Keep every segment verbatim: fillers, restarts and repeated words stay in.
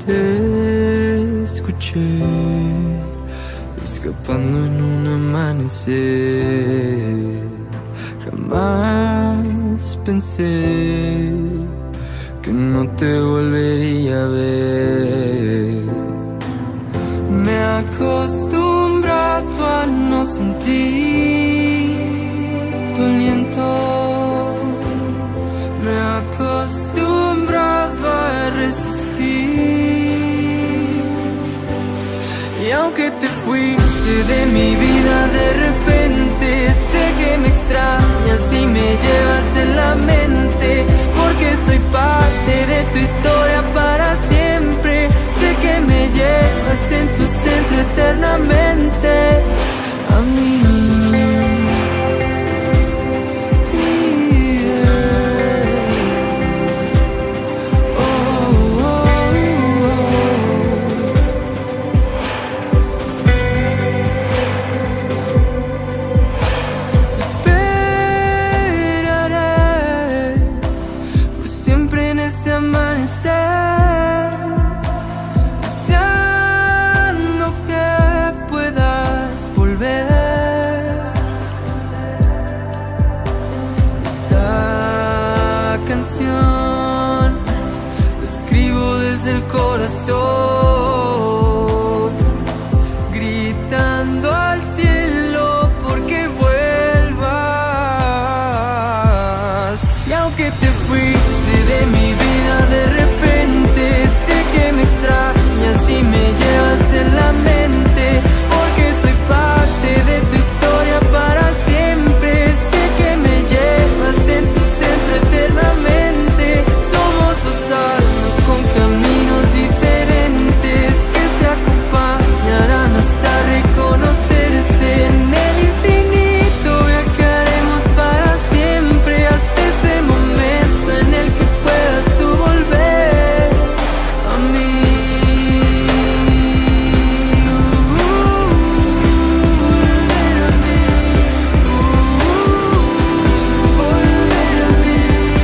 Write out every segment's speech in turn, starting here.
te escuché, escapando en un amanecer. Jamás pensé que no te volvería a ver. Me he acostumbrado a no sentir tu aliento. Me he acostumbrado a resistir. Y aunque te fuiste de mi vida de repente, sé que me extrañas y me llevas en la mente, porque soy parte de tu historia para siempre. Sé que me llevas en tu centro eternamente a mí. Escribo desde el corazón, gritando al cielo porque vuelvas. Y aunque te fuiste de mi vida de repente, sé que me extrañas y me llevas en la mente, porque soy parte de tu historia para siempre. Sé que me llevas en tu centro eternamente. Somos dos almas con caminos diferentes que se acompañarán hasta reconocerse. En el infinito viajaremos para siempre, hasta ese momento en el que puedas tú volver a mí. Volver a mí, volver a mí.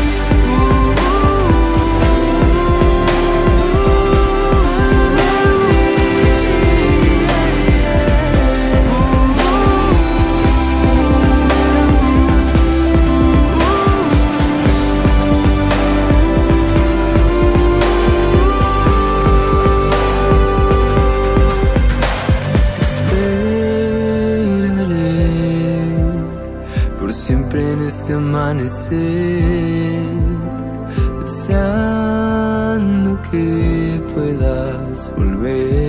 Esperaré por siempre en este amanecer, deseando que puedas volver.